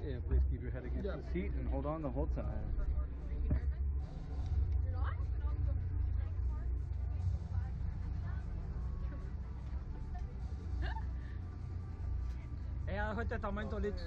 Yeah, please keep your head against the seat and hold on the whole time. Ella dejó el testamento listo.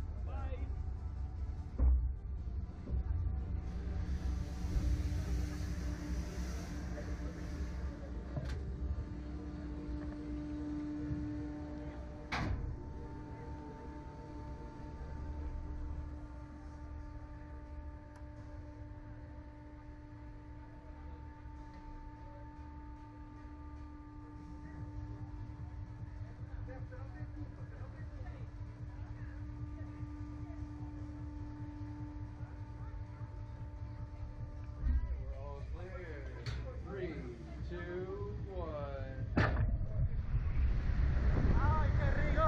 We're all clear. 3, 2, 1. ¡Ay, qué rico!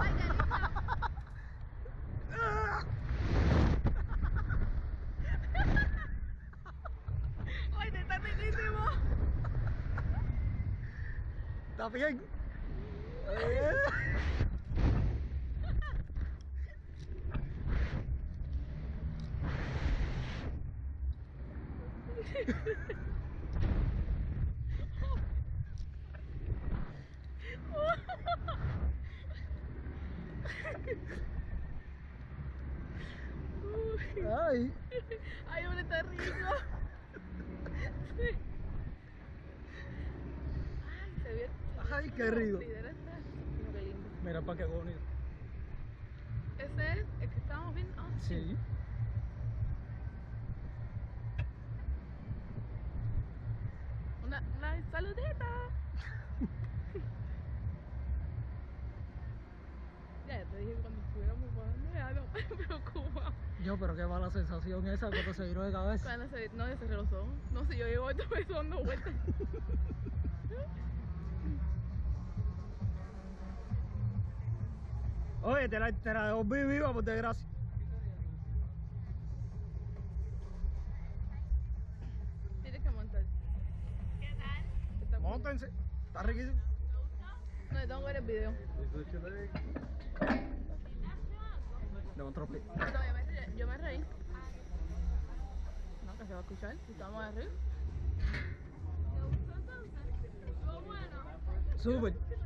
¡Ay, está riquísimo! ¿Está bien? Ay, ¡Ay, hombre, está rico! Sí. ¡Ay, se ve! ay, qué rico. Lidera está. Qué lindo. Mira para qué bonito. ¿Ese es el que estábamos viendo? Ah, Sí. Una saludita. Ya te dije que cuando estuviéramos bajando ya no me preocupa. Yo, pero qué mala sensación esa cuando se viró de cabeza. Cuando se... No, ya cerré los ojos. No sé, yo llevo esto me dando vueltas. Oye, te la devolví viva por desgracia. Tienes que montar. ¿Qué tal? Móntense. Está riquísimo. No, yo tengo que ver el video. Please lift your leg. De otro pie. No, yo me reí. No, que se va a escuchar. Si estamos arriba. Súper.